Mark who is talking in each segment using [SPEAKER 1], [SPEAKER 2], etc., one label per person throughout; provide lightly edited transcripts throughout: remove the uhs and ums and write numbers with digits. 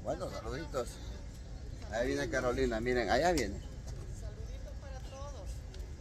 [SPEAKER 1] Bueno, saluditos. Ahí viene Carolina, miren, allá viene.
[SPEAKER 2] Saluditos para todos.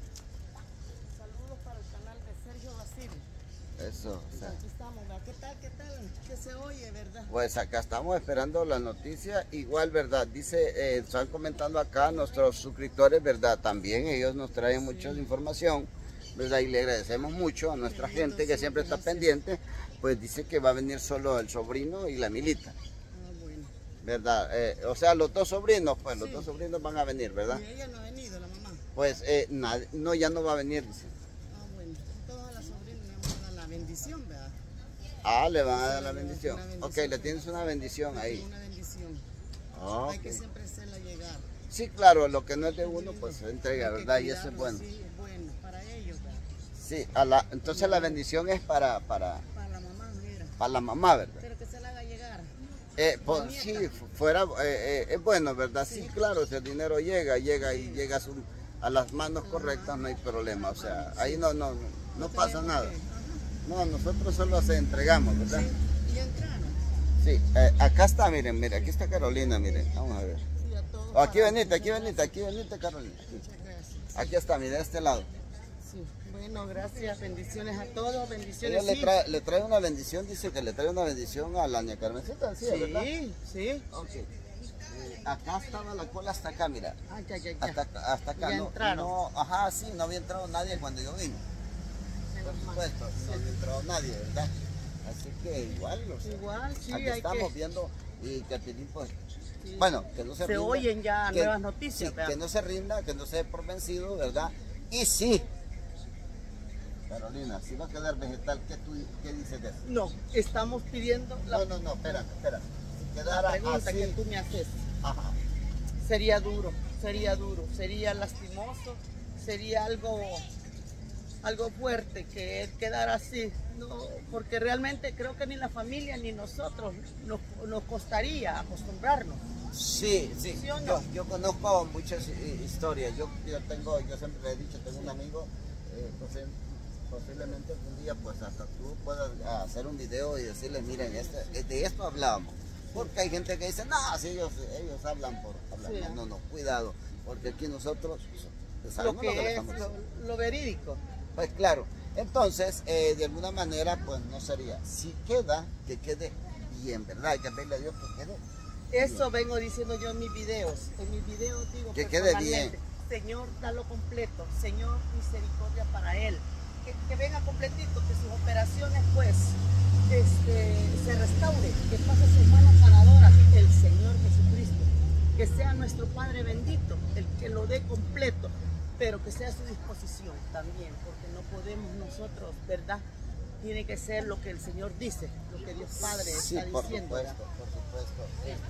[SPEAKER 2] Saludos para el canal de Sergio Basile.
[SPEAKER 1] Eso. O sea,
[SPEAKER 2] Aquí estamos, ¿verdad? ¿Qué tal? ¿Qué tal? ¿Qué se oye, verdad?
[SPEAKER 1] pues acá estamos esperando la noticia. Igual, ¿verdad? Dice, están comentando acá nuestros suscriptores, ¿verdad? También ellos nos traen mucha información, ¿verdad? Y le agradecemos mucho a nuestra gente que siempre está pendiente. Pues dice que va a venir solo el sobrino y la Milita.
[SPEAKER 2] Bueno.
[SPEAKER 1] ¿Verdad? O sea, los dos sobrinos, pues los dos sobrinos van a venir, ¿verdad?
[SPEAKER 2] Y ella no ha venido, la mamá.
[SPEAKER 1] Pues no, ya no va a venir, dice.
[SPEAKER 2] Bueno. Todas las sobrinas le vamos a dar la bendición, ¿verdad?
[SPEAKER 1] Ah, le van a dar la bendición. Ok, le tienes una bendición ahí.
[SPEAKER 2] Una bendición.
[SPEAKER 1] Okay.
[SPEAKER 2] Hay que siempre hacerla llegar.
[SPEAKER 1] Sí, claro, lo que no es de uno, pues se entrega, ¿verdad? Y eso es bueno.
[SPEAKER 2] Sí, es bueno para ellos, ¿verdad?
[SPEAKER 1] Sí, entonces la bendición es para
[SPEAKER 2] Para la mamá, mira.
[SPEAKER 1] la mamá, ¿verdad?
[SPEAKER 2] Pero que se la haga llegar.
[SPEAKER 1] Pues, sí, fuera, es bueno, ¿verdad? Sí, claro, si el dinero llega a las manos correctas, no hay problema. O sea, ahí no pasa nada. No, nosotros solo se entregamos, ¿verdad?
[SPEAKER 2] Sí, y entraron.
[SPEAKER 1] Sí, acá está, miren, aquí está Carolina, miren, vamos a ver.
[SPEAKER 2] Sí, a todos.
[SPEAKER 1] Aquí venite, Carolina.
[SPEAKER 2] Muchas gracias.
[SPEAKER 1] Aquí está, miren, de este lado.
[SPEAKER 2] Sí, bueno, gracias, bendiciones a todos, bendiciones.
[SPEAKER 1] Ella le trae una bendición, dice que le trae una bendición a la niña Carmencita, ¿sí? ¿Verdad?
[SPEAKER 2] Sí.
[SPEAKER 1] Ok. Acá estaba la cola hasta acá, mira.
[SPEAKER 2] Ah, ya.
[SPEAKER 1] Hasta acá.
[SPEAKER 2] Ya
[SPEAKER 1] no,
[SPEAKER 2] entraron.
[SPEAKER 1] no, ajá, sí, no había entrado nadie cuando yo vine. Por supuesto, no había entrado nadie, ¿verdad? Así que igual, o sea,
[SPEAKER 2] Igual, sí,
[SPEAKER 1] aquí
[SPEAKER 2] hay
[SPEAKER 1] estamos
[SPEAKER 2] que...
[SPEAKER 1] viendo y que Pirín, pues,
[SPEAKER 2] Sí.
[SPEAKER 1] bueno, que no se rinda.
[SPEAKER 2] oyen ya nuevas noticias,
[SPEAKER 1] Sí,
[SPEAKER 2] ¿verdad?
[SPEAKER 1] que no se rinda, que no se dé por vencido, ¿verdad? Y sí, Carolina, si va a quedar vegetal, ¿qué dices de eso?
[SPEAKER 2] No, estamos pidiendo la,
[SPEAKER 1] No, espera. Si
[SPEAKER 2] la
[SPEAKER 1] quedara
[SPEAKER 2] pregunta
[SPEAKER 1] así,
[SPEAKER 2] que tú me haces.
[SPEAKER 1] ajá.
[SPEAKER 2] Sería duro, sería lastimoso, sería algo fuerte que él quedara así, no, porque realmente creo que ni la familia ni nosotros nos costaría acostumbrarnos.
[SPEAKER 1] Sí,
[SPEAKER 2] ¿Sí o no?
[SPEAKER 1] yo conozco muchas historias. Yo siempre le he dicho, tengo un amigo, posiblemente algún día pues hasta tú puedas hacer un video y decirle, miren, de esto hablábamos. Porque hay gente que dice, no, si ellos hablan por hablar.
[SPEAKER 2] Sí.
[SPEAKER 1] No, cuidado, porque aquí nosotros
[SPEAKER 2] Lo
[SPEAKER 1] sabemos lo que le
[SPEAKER 2] que es
[SPEAKER 1] estamos diciendo.
[SPEAKER 2] lo verídico.
[SPEAKER 1] Pues claro, entonces de alguna manera pues no sería, si queda, que quede bien, ¿verdad? Hay que pedirle a Dios que quede.
[SPEAKER 2] Eso vengo diciendo yo en mis videos. En mis videos digo
[SPEAKER 1] Que quede
[SPEAKER 2] personalmente, Señor, dalo completo. Señor, misericordia para él. Que venga completito, que sus operaciones pues se restauren, que pase sus manos sanadoras el Señor Jesucristo. Que sea nuestro Padre bendito, el que lo dé completo, pero que sea a su disposición también, porque no podemos nosotros, ¿verdad? Tiene que ser lo que el Señor dice, lo que Dios Padre está diciendo.
[SPEAKER 1] Por supuesto.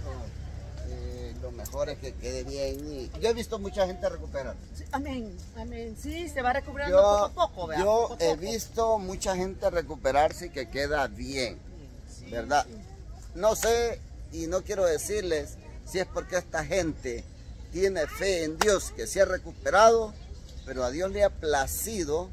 [SPEAKER 1] Esto, lo mejor es que quede bien. Y yo he visto mucha gente recuperar.
[SPEAKER 2] Sí, amén. Sí, se va recuperando poco a poco, ¿verdad?
[SPEAKER 1] Yo
[SPEAKER 2] Poco a
[SPEAKER 1] he
[SPEAKER 2] poco.
[SPEAKER 1] visto mucha gente recuperarse y que queda bien,
[SPEAKER 2] Sí,
[SPEAKER 1] ¿verdad?
[SPEAKER 2] sí.
[SPEAKER 1] No sé y no quiero decirles si es porque esta gente tiene fe en Dios que se ha recuperado, pero a Dios le ha placido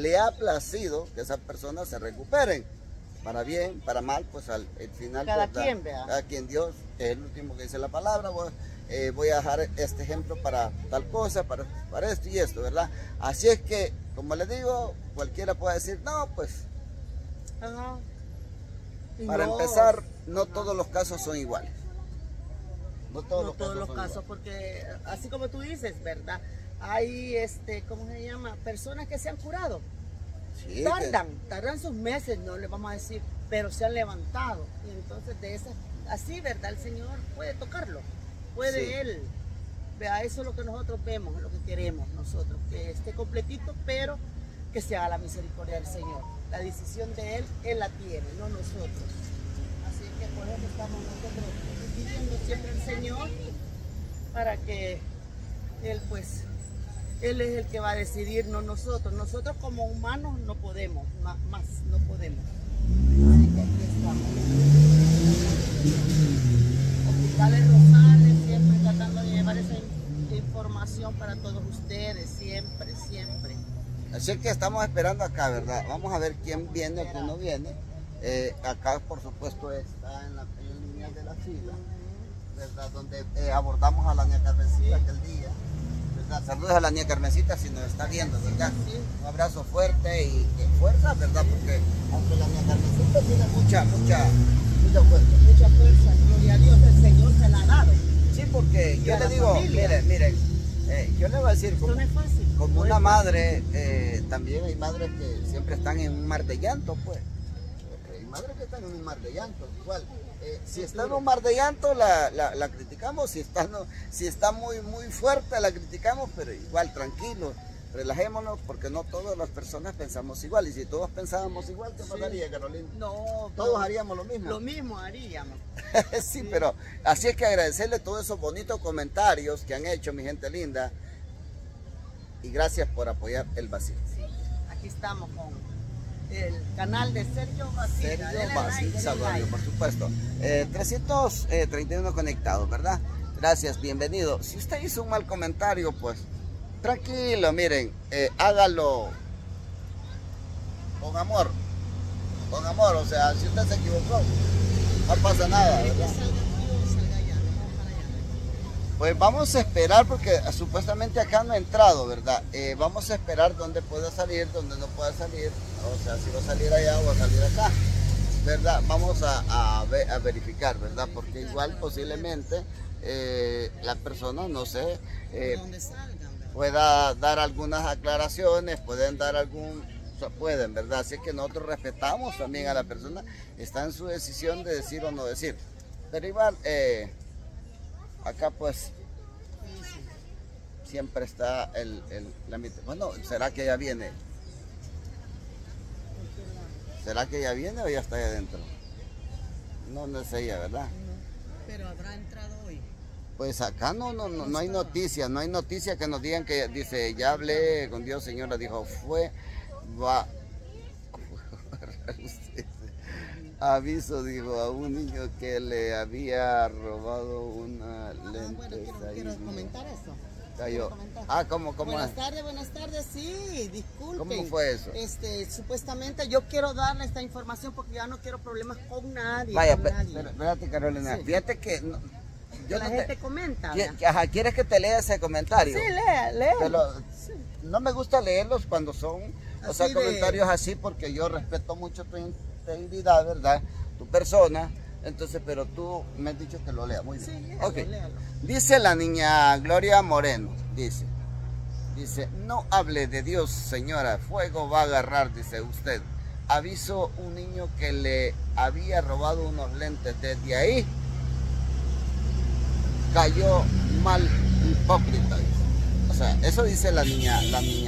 [SPEAKER 1] que esas personas se recuperen. Para bien, para mal, pues al final...
[SPEAKER 2] Cada
[SPEAKER 1] pues,
[SPEAKER 2] quien, vea.
[SPEAKER 1] Cada quien, Dios es el último que dice la palabra. Voy a dejar este ejemplo para tal cosa, para esto y esto, ¿verdad? Así es que, como les digo, cualquiera puede decir, no, pues...
[SPEAKER 2] Ajá. Y
[SPEAKER 1] Para
[SPEAKER 2] no,
[SPEAKER 1] empezar, no todos los casos son iguales. No todos
[SPEAKER 2] no
[SPEAKER 1] los
[SPEAKER 2] todos
[SPEAKER 1] casos
[SPEAKER 2] los
[SPEAKER 1] son
[SPEAKER 2] casos,
[SPEAKER 1] iguales.
[SPEAKER 2] porque así como tú dices, ¿verdad? Hay, ¿cómo se llama? Personas que se han curado.
[SPEAKER 1] Sí,
[SPEAKER 2] Tardan sus meses, no le vamos a decir, pero se han levantado. Y entonces de esas, así, ¿verdad? El Señor puede tocarlo, puede
[SPEAKER 1] Sí.
[SPEAKER 2] Él. Vea, eso es lo que nosotros vemos, es lo que queremos nosotros, que esté completito, pero que se haga la misericordia del Seño. La decisión de Él la tiene, no nosotros. Así que por eso estamos nosotros pidiendo siempre al Señor para que Él pues... Él es el que va a decidir, no nosotros. Nosotros como humanos no podemos, más no podemos. Así que aquí estamos. Hospitales Rosales, siempre tratando de llevar esa información para todos ustedes, siempre.
[SPEAKER 1] Así que estamos esperando acá, ¿verdad? Vamos a ver quién viene, quién no viene. Acá, por supuesto, está en la línea de la fila. ¿verdad? Donde abordamos a la niña Carmencita aquel día, ¿verdad? Saludos a la niña Carmencita si nos está viendo, ¿verdad?
[SPEAKER 2] Sí.
[SPEAKER 1] Un abrazo fuerte y fuerza, ¿verdad? Porque aunque la niña Carmencita tiene mucha fuerza.
[SPEAKER 2] Mucha fuerza, gloria a Dios, el Señor se la ha dado.
[SPEAKER 1] Sí, porque
[SPEAKER 2] Y
[SPEAKER 1] yo
[SPEAKER 2] a
[SPEAKER 1] le
[SPEAKER 2] la
[SPEAKER 1] digo,
[SPEAKER 2] familia.
[SPEAKER 1] miren, yo le voy a decir,
[SPEAKER 2] Esto no es fácil.
[SPEAKER 1] como
[SPEAKER 2] No
[SPEAKER 1] una
[SPEAKER 2] es
[SPEAKER 1] madre, también hay madres que siempre están en un mar de llanto, pues. Hay madres que están en un mar de llanto, igual. Si está en un mar de llanto, la criticamos, si está muy fuerte, la criticamos, pero igual, tranquilos, relajémonos, porque no todas las personas pensamos igual, y si todos pensábamos igual, ¿qué pasaría, Carolina?
[SPEAKER 2] No,
[SPEAKER 1] Todos haríamos lo mismo.
[SPEAKER 2] Lo mismo haríamos.
[SPEAKER 1] Sí, pero así es que agradecerle todos esos bonitos comentarios que han hecho, mi gente linda, y gracias por apoyar el Basil.
[SPEAKER 2] Sí, aquí estamos con el canal de Sergio Basil.
[SPEAKER 1] Sergio Basil Salvario, por supuesto. 331 conectados, ¿verdad? Gracias, bienvenido. Si usted hizo un mal comentario, pues tranquilo, miren, hágalo con amor, o sea, si usted se equivocó, no pasa nada, ¿verdad? Pues vamos a esperar porque supuestamente acá no ha entrado, ¿verdad? Vamos a esperar dónde pueda salir, dónde no pueda salir, o sea, si va a salir allá o va a salir acá, ¿verdad? Vamos a verificar, ¿verdad? Porque igual posiblemente la persona, no sé, pueda dar algunas aclaraciones, pueden dar pueden, ¿verdad? Así que nosotros respetamos también a la persona, está en su decisión de decir o no decir. Pero igual, acá pues siempre está la mitad. Bueno, ¿será que ya viene? ¿Será que ya viene o ya está ahí adentro? No es ella, ¿verdad?
[SPEAKER 2] Pero habrá entrado hoy.
[SPEAKER 1] Pues acá no hay noticia, que nos digan que dice, ya hablé con Dios, señora, dijo, aviso, dijo, a un niño que le había robado una lente.
[SPEAKER 2] Bueno, quiero comentar eso.
[SPEAKER 1] Cayó. ¿Cómo
[SPEAKER 2] buenas tardes, sí, disculpen.
[SPEAKER 1] ¿Cómo fue eso?
[SPEAKER 2] Supuestamente yo quiero darle esta información porque ya no quiero problemas con nadie.
[SPEAKER 1] Vaya, espérate, Carolina, sí. Fíjate que
[SPEAKER 2] la gente comenta.
[SPEAKER 1] ¿Quieres que te lea ese comentario?
[SPEAKER 2] Sí, lea.
[SPEAKER 1] Sí. No me gusta leerlos cuando son, comentarios así, porque yo respeto mucho tu integridad, ¿verdad? Tu persona. Entonces, pero tú me has dicho que lo lea. Muy bien.
[SPEAKER 2] Sí, léalo, léalo.
[SPEAKER 1] Dice la niña Gloria Moreno, dice, no hable de Dios, señora, fuego va a agarrar, dice usted. Aviso un niño que le había robado unos lentes, desde ahí cayó mal hipócrita. O sea, eso dice la niña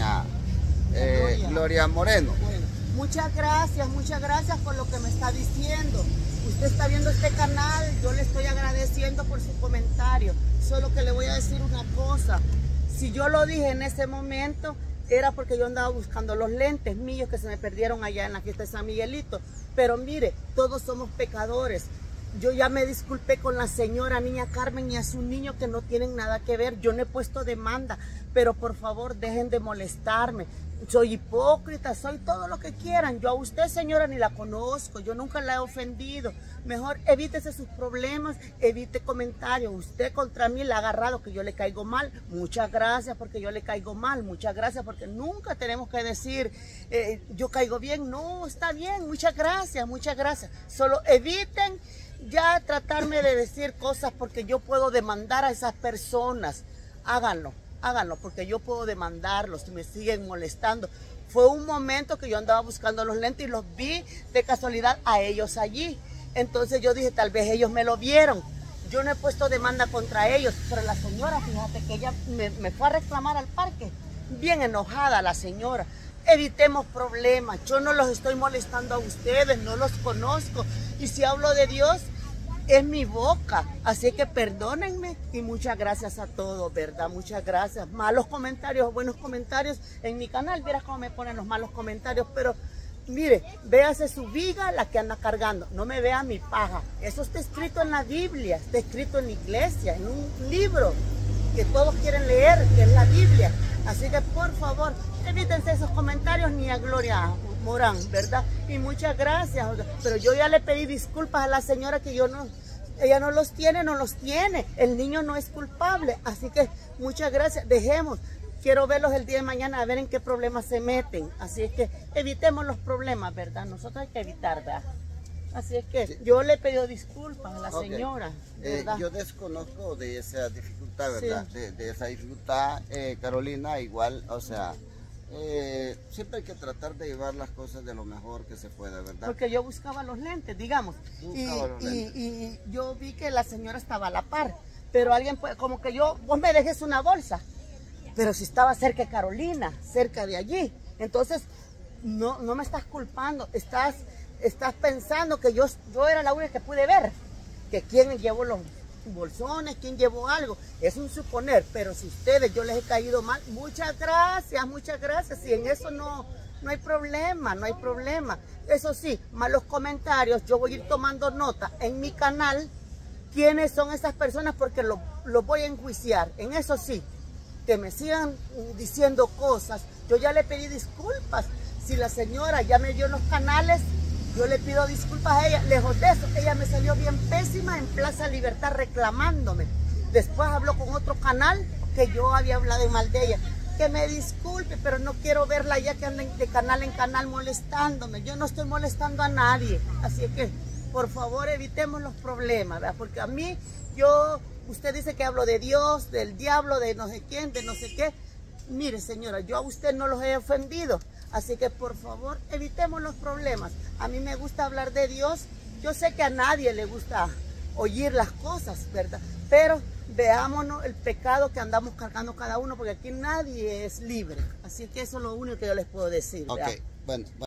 [SPEAKER 1] Gloria Moreno.
[SPEAKER 2] Bueno, muchas gracias por lo que me está diciendo. Usted está viendo este canal, yo le estoy agradeciendo por su comentario. Solo que le voy a decir una cosa. Si yo lo dije en ese momento, era porque yo andaba buscando los lentes míos que se me perdieron allá en la fiesta de San Miguelito. Pero mire, todos somos pecadores. Yo ya me disculpé con la señora niña Carmen y a su niño que no tienen nada que ver. Yo no he puesto demanda, pero por favor dejen de molestarme. Soy hipócrita, soy todo lo que quieran. Yo a usted, señora, ni la conozco, yo nunca la he ofendido. Mejor evítese sus problemas, evite comentarios. Usted contra mí la ha agarrado que yo le caigo mal. Muchas gracias porque yo le caigo mal. Muchas gracias porque nunca tenemos que decir yo caigo bien. No, está bien, muchas gracias, muchas gracias. Solo eviten ya tratarme de decir cosas porque yo puedo demandar a esas personas. Háganlo porque yo puedo demandarlos si me siguen molestando. Fue un momento que yo andaba buscando los lentes y los vi de casualidad a ellos allí. Entonces yo dije, tal vez ellos me lo vieron. Yo no he puesto demanda contra ellos, pero la señora, fíjate que ella me fue a reclamar al parque. Bien enojada la señora. Evitemos problemas. Yo no los estoy molestando a ustedes, no los conozco. Y si hablo de Dios, es mi boca, así que perdónenme y muchas gracias a todos, ¿verdad? Muchas gracias. Malos comentarios, buenos comentarios en mi canal, verás cómo me ponen los malos comentarios, pero mire, véase su viga la que anda cargando, no me vea mi paja. Eso está escrito en la Biblia, está escrito en la iglesia, en un libro que todos quieren leer, que es la Biblia. Así que por favor, evítense esos comentarios ni a Gloria Morán, ¿verdad? Y muchas gracias, pero yo ya le pedí disculpas a la señora que yo no ella no los tiene, no los tiene. El niño no es culpable. Así que muchas gracias. Dejemos. Quiero verlos el día de mañana a ver en qué problemas se meten. Así es que evitemos los problemas, ¿verdad? Nosotros hay que evitar, ¿verdad? Así es que sí. Yo le he pedido disculpas a la señora, ¿verdad?
[SPEAKER 1] Yo desconozco de esa dificultad, ¿verdad? Sí. De esa dificultad, Carolina, igual, o sea, siempre hay que tratar de llevar las cosas de lo mejor que se pueda, ¿verdad?
[SPEAKER 2] Porque yo buscaba los lentes, digamos, y yo vi que la señora estaba a la par, pero alguien, como que vos me dejes una bolsa, pero si estaba cerca de Carolina, cerca de allí, entonces no me estás culpando, estás pensando que yo era la única que pude ver, que quién llevó los bolsones, quién llevó algo, es un suponer, pero si yo les he caído mal, muchas gracias, y en eso no hay problema, no hay problema. Eso sí, malos comentarios, yo voy a ir tomando nota en mi canal, quiénes son esas personas, porque los voy a enjuiciar, en eso sí, que me sigan diciendo cosas, yo ya le pedí disculpas, si la señora ya me dio los canales, yo le pido disculpas a ella. Lejos de eso, ella me salió bien pésima en Plaza Libertad reclamándome. Después habló con otro canal que yo había hablado mal de ella. Que me disculpe, pero no quiero verla ya que anda de canal en canal molestándome. Yo no estoy molestando a nadie. Así que, por favor, evitemos los problemas, ¿verdad? Porque a mí, usted dice que hablo de Dios, del diablo, de no sé quién, de no sé qué. Mire, señora, yo a usted no los he ofendido. Así que por favor evitemos los problemas. A mí me gusta hablar de Dios. Yo sé que a nadie le gusta oír las cosas, ¿verdad? Pero veámonos el pecado que andamos cargando cada uno, porque aquí nadie es libre. Así que eso es lo único que yo les puedo decir, ¿verdad?
[SPEAKER 1] Ok, bueno.